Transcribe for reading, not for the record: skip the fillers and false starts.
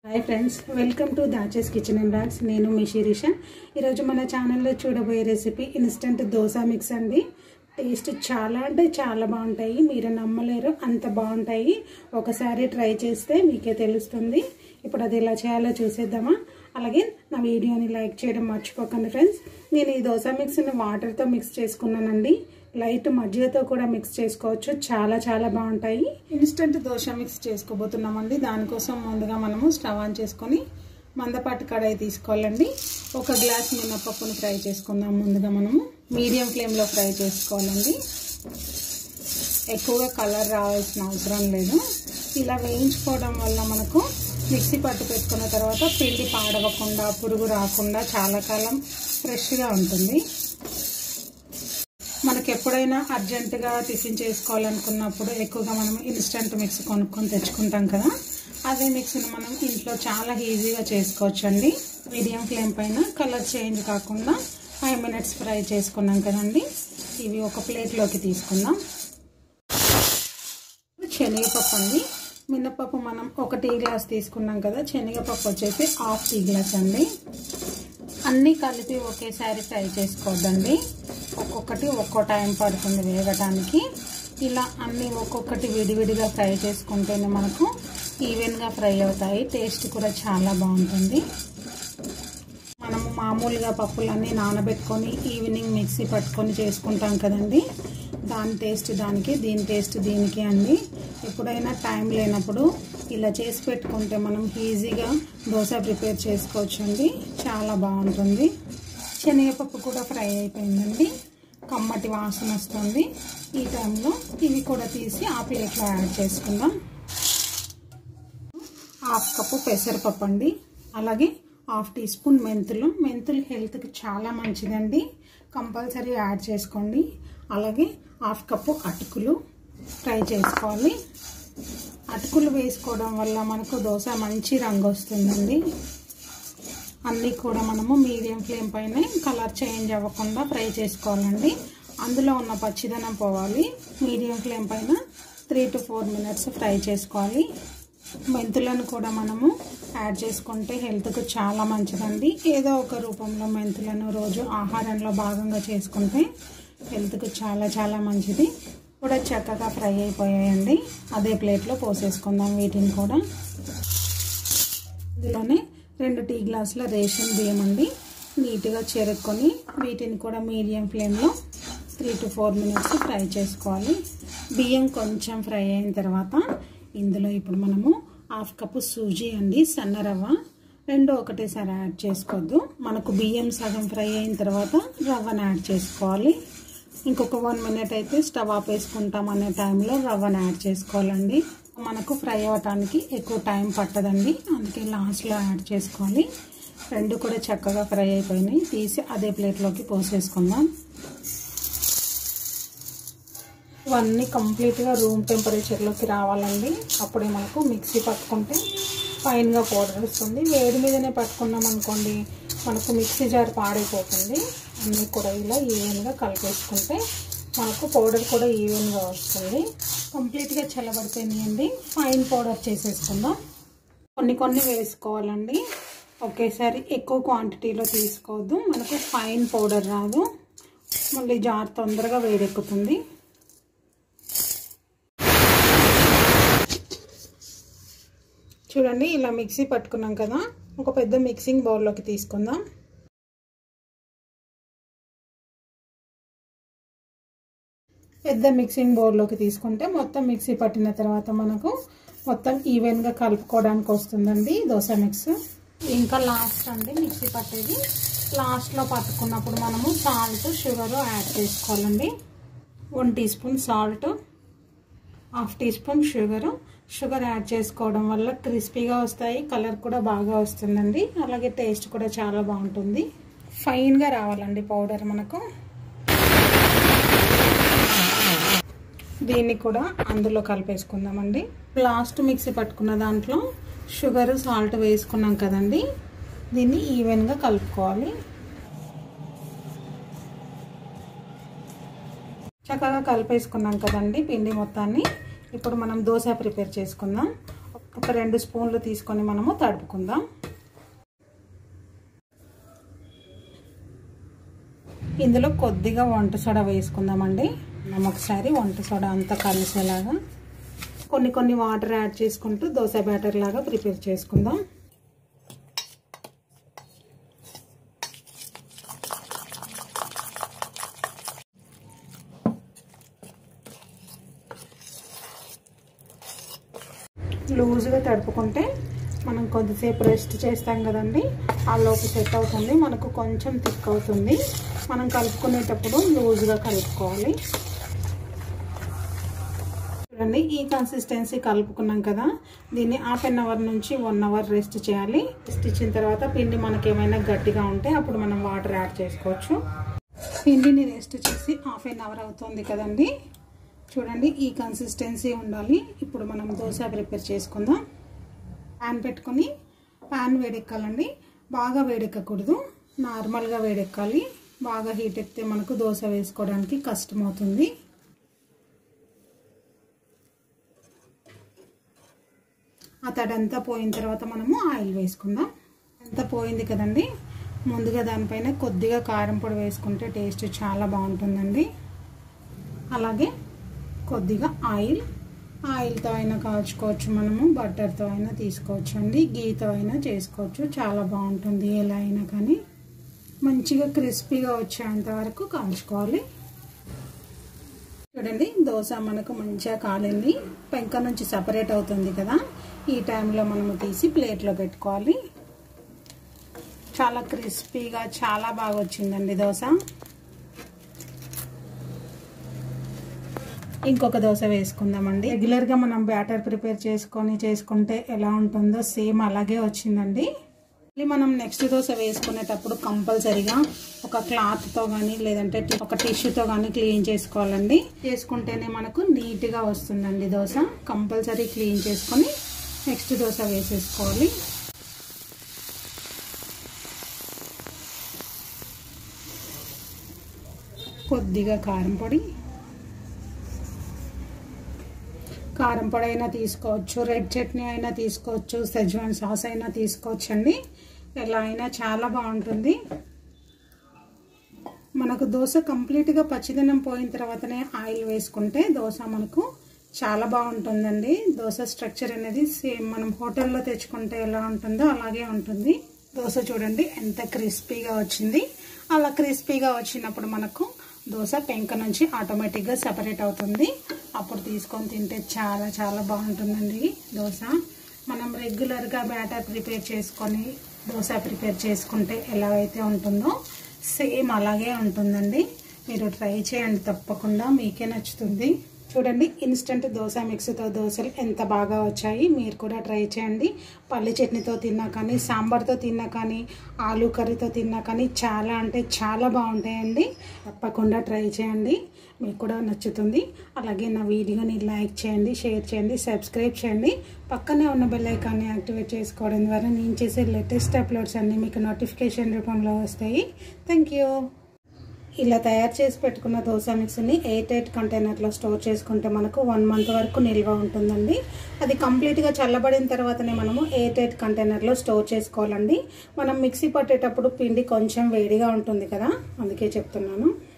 Hi friends, welcome to दाचेस kitchen and blogs. నేను మీ శిరీష. ఈరోజు మన ఛానల్లో చూడబోయే రెసిపీ ఇన్స్టెంట్ దోశ మిక్స్ అండి. టేస్ట్ చాలా అంటే చాలా బాగుంటాయి. మీరు నమ్మలేరు, అంత బాగుంటాయి. ఒకసారి ట్రై చేస్తే మీకే తెలుస్తుంది. ఇప్పుడు అది ఎలా చేయాలో చూసేద్దామా? అలాగే నా వీడియోని లైక్ చేయడం మర్చిపోకండి ఫ్రెండ్స్. నేను ఈ దోశ మిక్స్ని వాటర్తో మిక్స్ చేసుకున్నానండి. లైట్ మజ్జిగతో కూడా మిక్స్ చేసుకోవచ్చు. చాలా చాలా బాగుంటాయి. ఇన్స్టెంట్ దోశ మిక్స్ చేసుకోబోతున్నామండి. దానికోసం ముందుగా మనము స్టవ్ ఆన్ చేసుకొని మందపాటి కడాయి తీసుకోవాలండి. ఒక గ్లాస్ మినపప్పును ఫ్రై చేసుకుందాం. ముందుగా మనము మీడియం ఫ్లేమ్లో ఫ్రై చేసుకోవాలండి. ఎక్కువగా కలర్ రావాల్సిన అవసరం లేదు. ఇలా వేయించుకోవడం వల్ల మనకు మిక్సీ పట్టు పెట్టుకున్న తర్వాత పిండి పాడవకుండా, పురుగు రాకుండా చాలా కాలం ఫ్రెష్గా ఉంటుంది. మనకి ఎప్పుడైనా అర్జెంటుగా టిఫిన్ చేసుకోవాలనుకున్నప్పుడు ఎక్కువగా మనం ఇన్స్టెంట్ మిక్స్ కొనుక్కొని తెచ్చుకుంటాం కదా, అదే మిక్స్ని మనం ఇంట్లో చాలా ఈజీగా చేసుకోవచ్చండి. మీడియం ఫ్లేమ్ పైన కలర్ చేంజ్ కాకుండా 5 మినిట్స్ ఫ్రై చేసుకున్నాం కదండి. ఇవి ఒక ప్లేట్లోకి తీసుకుందాం. శనగపప్పు అండి. మినపప్పు మనం 1 టీ గ్లాస్ తీసుకున్నాం కదా, శనగపప్పు వచ్చేసి 1/2 టీ గ్లాస్ అండి. అన్నీ కలిపి ఒకేసారి ఫ్రై చేసుకోవద్దండి. ఒక్కొక్కటి ఒక్కో టైం పడుతుంది వేగటానికి. ఇలా అన్నీ ఒక్కొక్కటి విడివిడిగా ఫ్రై చేసుకుంటేనే మనకు ఈవెన్గా ఫ్రై అవుతాయి. టేస్ట్ కూడా చాలా బాగుంటుంది. మనము మామూలుగా పప్పులన్నీ నానబెట్టుకొని ఈవినింగ్ మిక్సీ పట్టుకొని చేసుకుంటాం కదండి, దాని టేస్ట్ దానికి, దీని టేస్ట్ దీనికి అండి. ఎప్పుడైనా టైం లేనప్పుడు ఇలా చేసి పెట్టుకుంటే మనం ఈజీగా దోశ ప్రిపేర్ చేసుకోవచ్చు అండి. చాలా బాగుంటుంది. శనగపప్పు కూడా ఫ్రై అయిపోయిందండి. కమ్మటి వాసన వస్తుంది. ఈ టైంలో ఇవి కూడా తీసి ఆ ప్లేట్లో యాడ్ చేసుకుందాం. 1/2 కప్పు పెసరపప్పు అండి. అలాగే 1/2 టీ స్పూన్ మెంతులు. మెంతులు హెల్త్కి చాలా మంచిదండి, కంపల్సరీ యాడ్ చేసుకోండి. అలాగే 1/2 కప్పు అటుకులు ఫ్రై చేసుకోవాలి. అటుకులు వేసుకోవడం వల్ల మనకు దోశ మంచి రంగు వస్తుందండి. అన్నీ కూడా మనము మీడియం ఫ్లేమ్ పైన కలర్ చేంజ్ అవ్వకుండా ఫ్రై చేసుకోవాలండి. అందులో ఉన్న పచ్చిదనం పోవాలి. మీడియం ఫ్లేమ్ పైన 3 to 4 మినిట్స్ ఫ్రై చేసుకోవాలి. మెంతులను కూడా మనము యాడ్ చేసుకుంటే హెల్త్కు చాలా మంచిదండి. ఏదో ఒక రూపంలో మెంతులను రోజు ఆహారంలో భాగంగా చేసుకుంటే హెల్త్కు చాలా చాలా మంచిది. కూడా చక్కగా ఫ్రై అయిపోయాయండి. అదే ప్లేట్లో పోసేసుకుందాం వీటిని కూడా. ఇందులోనే 2 టీ గ్లాసుల రేషన్ బియ్యం అండి. నీట్గా చెరుక్కొని వీటిని కూడా మీడియం ఫ్లేమ్లో 3 to 4 మినిట్స్ ఫ్రై చేసుకోవాలి. బియ్యం కొంచెం ఫ్రై అయిన తర్వాత ఇందులో ఇప్పుడు మనము 1/2 కప్పు సూజీ అండి, సన్న రవ్వ. 2 ఒకటేసారి యాడ్ చేసుకోవద్దు. మనకు బియ్యం సగం ఫ్రై అయిన తర్వాత రవ్వను యాడ్ చేసుకోవాలి. ఇంకొక 1 మినిట్ అయితే స్టవ్ ఆపేసుకుంటాం అనే టైంలో రవ్వను యాడ్ చేసుకోవాలండి. మనకు ఫ్రై అవ్వటానికి ఎక్కువ టైం పట్టదండి, అందుకే లాస్ట్లో యాడ్ చేసుకోవాలి. 2 కూడా చక్కగా ఫ్రై అయిపోయినాయి. తీసి అదే ప్లేట్లోకి పోసేసుకుందాం. ఇవన్నీ కంప్లీట్గా రూమ్ టెంపరేచర్లోకి రావాలండి. అప్పుడే మనకు మిక్సీ పట్టుకుంటే ఫైన్గా పౌడర్ వస్తుంది. వేడి మీదనే పట్టుకున్నాం అనుకోండి, మనకు మిక్సీ జార్ పాడైపోతుంది. అన్నీ కూడా ఇలా ఈవెన్గా కలిపేసుకుంటే మనకు పౌడర్ కూడా ఈవెన్గా వస్తుంది. కంప్లీట్గా చల్లబడిపోయినాయండి. ఫైన్ పౌడర్ చేసేసుకుందాం. కొన్ని వేసుకోవాలండి. ఒకేసారి ఎక్కువ క్వాంటిటీలో తీసుకోవద్దు, మనకు ఫైన్ పౌడర్ రాదు. మళ్ళీ జార్ తొందరగా వేడెక్కుతుంది. చూడండి, ఇలా మిక్సీ పట్టుకున్నాం కదా, ఒక పెద్ద మిక్సింగ్ బౌల్లోకి తీసుకుందాం. పెద్ద మిక్సింగ్ బౌల్లోకి తీసుకుంటే మొత్తం మిక్సీ పట్టిన తర్వాత మనకు మొత్తం ఈవెన్గా కలుపుకోవడానికి వస్తుందండి దోశ మిక్స్. ఇంకా లాస్ట్ అండి మిక్సీ పట్టేది. లాస్ట్లో పట్టుకున్నప్పుడు మనము సాల్ట్, షుగర్ యాడ్ చేసుకోవాలండి. 1 teaspoon salt, 1/2 teaspoon sugar add చేసుకోవడం వల్ల క్రిస్పీగా వస్తాయి, కలర్ కూడా బాగా వస్తుందండి. అలాగే టేస్ట్ కూడా చాలా బాగుంటుంది. ఫైన్గా రావాలండి పౌడర్ మనకు. దీన్ని కూడా అందులో కలిపేసుకుందామండి. లాస్ట్ మిక్సీ పట్టుకున్న దాంట్లో షుగర్, సాల్ట్ వేసుకున్నాం కదండి, దీన్ని ఈవెన్గా కలుపుకోవాలి. చక్కగా కలిపేసుకున్నాం కదండి పిండి మొత్తాన్ని. ఇప్పుడు మనం దోశ ప్రిపేర్ చేసుకుందాం. ఒక 2 స్పూన్లు తీసుకొని మనము తడుపుకుందాం. ఇందులో కొద్దిగా వంట సోడా వేసుకుందామండి. మనం ఒకసారి వంట సోడా అంతా కలిసేలాగా కొన్ని వాటర్ యాడ్ చేసుకుంటూ దోశ బ్యాటర్ లాగా ప్రిపేర్ చేసుకుందాం. లూజ్గా తడుపుకుంటే మనం కొద్దిసేపు రెస్ట్ చేస్తాం కదండి, ఆ లోపు సెట్ అవుతుంది. మనకు కొంచెం థిక్ అవుతుంది. మనం కలుపుకునేటప్పుడు లూజ్గా కలుపుకోవాలి. చూడండి, ఈ కన్సిస్టెన్సీ కలుపుకున్నాం కదా, దీన్ని హాఫ్ అన్ అవర్ నుంచి 1 అవర్ రెస్ట్ చేయాలి. రెస్ట్ ఇచ్చిన తర్వాత పిండి మనకి ఏమైనా గట్టిగా ఉంటే అప్పుడు మనం వాటర్ యాడ్ చేసుకోవచ్చు. పిండిని రెస్ట్ చేసి హాఫ్ అన్ అవర్ అవుతుంది కదండి. చూడండి, ఈ కన్సిస్టెన్సీ ఉండాలి. ఇప్పుడు మనం దోశ ప్రిపేర్ చేసుకుందాం. ప్యాన్ పెట్టుకొని ప్యాన్ వేడెక్కాలండి. బాగా వేడెక్కకూడదు, నార్మల్గా వేడెక్కాలి. బాగా హీట్ ఎక్కితే మనకు దోశ వేసుకోవడానికి కష్టం అవుతుంది. ఆ తడంతా పోయిన తర్వాత మనము ఆయిల్ వేసుకుందాం. అంతా పోయింది కదండి. ముందుగా దానిపైన కొద్దిగా కారం పొడి వేసుకుంటే టేస్ట్ చాలా బాగుంటుందండి. అలాగే కొద్దిగా ఆయిల్తో అయినా కాల్చుకోవచ్చు, మనము బటర్తో అయినా తీసుకోవచ్చు అండి, గీతో అయినా చేసుకోవచ్చు. చాలా బాగుంటుంది. ఎలా అయినా కానీ మంచిగా క్రిస్పీగా వచ్చేంత వరకు కాల్చుకోవాలి. చూడండి, దోశ మనకు మంచిగా కాలింది. పెంక నుంచి సపరేట్ అవుతుంది కదా, ఈ టైంలో మనము తీసి ప్లేట్లో పెట్టుకోవాలి. చాలా క్రిస్పీగా చాలా బాగా వచ్చిందండి దోశ. ఇంకొక దోశ వేసుకుందామండి. రెగ్యులర్గా మనం బ్యాటర్ ప్రిపేర్ చేసుకుంటే ఎలా ఉంటుందో సేమ్ అలాగే వచ్చిందండి. మళ్ళీ మనం నెక్స్ట్ దోశ వేసుకునేటప్పుడు కంపల్సరీగా ఒక క్లాత్తో కానీ లేదంటే ఒక టిష్యూతో కానీ క్లీన్ చేసుకోవాలండి. చేసుకుంటేనే మనకు నీట్గా వస్తుందండి దోశ. కంపల్సరీ క్లీన్ చేసుకొని నెక్స్ట్ దోశ వేసేసుకోవాలి. కొద్దిగా కారం పొడి అయినా తీసుకోవచ్చు, రెడ్ చట్నీ అయినా తీసుకోవచ్చు, సెజ్వాన్ సాస్ అయినా తీసుకోవచ్చు అండి. ఎలా అయినా చాలా బాగుంటుంది. మనకు దోశ కంప్లీట్గా పచ్చిదనం పోయిన తర్వాతనే ఆయిల్ వేసుకుంటే దోశ మనకు చాలా బాగుంటుందండి. దోశ స్ట్రక్చర్ అనేది సేమ్ మనం హోటల్లో తెచ్చుకుంటే ఎలా ఉంటుందో అలాగే ఉంటుంది. దోశ చూడండి ఎంత క్రిస్పీగా వచ్చింది. అలా క్రిస్పీగా వచ్చినప్పుడు మనకు దోశ పెంక నుంచి ఆటోమేటిక్గా సెపరేట్ అవుతుంది. అప్పుడు తీసుకొని తింటే చాలా చాలా బాగుంటుందండి దోశ. మనం రెగ్యులర్గా బ్యాటర్ ప్రిపేర్ చేసుకొని దోశ ప్రిపేర్ చేసుకుంటే ఎలా అయితే ఉంటుందో సేమ్ అలాగే ఉంటుందండి. మీరు ట్రై చేయండి, తప్పకుండా మీకే నచ్చుతుంది. చూడండి, ఇన్స్టెంట్ దోశ మిక్స్తో దోశలు ఎంత బాగా వచ్చాయి. మీరు కూడా ట్రై చేయండి. పల్లి చట్నీతో తిన్నా కానీ, సాంబార్తో తిన్నా కానీ, ఆలూ కర్రీతో తిన్నా కానీ చాలా అంటే చాలా బాగుంటాయండి. తప్పకుండా ట్రై చేయండి, మీకు కూడా నచ్చుతుంది. అలాగే నా వీడియోని లైక్ చేయండి, షేర్ చేయండి, సబ్స్క్రైబ్ చేయండి. పక్కనే ఉన్న బెల్ ఐకాన్ని యాక్టివేట్ చేసుకోవడం ద్వారా నేను చేసే లేటెస్ట్ అప్లోడ్స్ అన్నీ మీకు నోటిఫికేషన్ రూపంలో వస్తాయి. Thank you. ఇలా తయారు చేసి పెట్టుకున్న దోశ మిక్స్ని 8 కంటైనర్లో స్టోర్ చేసుకుంటే మనకు 1 మంత్ వరకు నిల్వ ఉంటుందండి. అది కంప్లీట్గా చల్లబడిన తర్వాతనే మనము 8 కంటైనర్లో స్టోర్ చేసుకోవాలండి. మనం మిక్సీ పట్టేటప్పుడు పిండి కొంచెం వేడిగా ఉంటుంది కదా, అందుకే చెప్తున్నాను.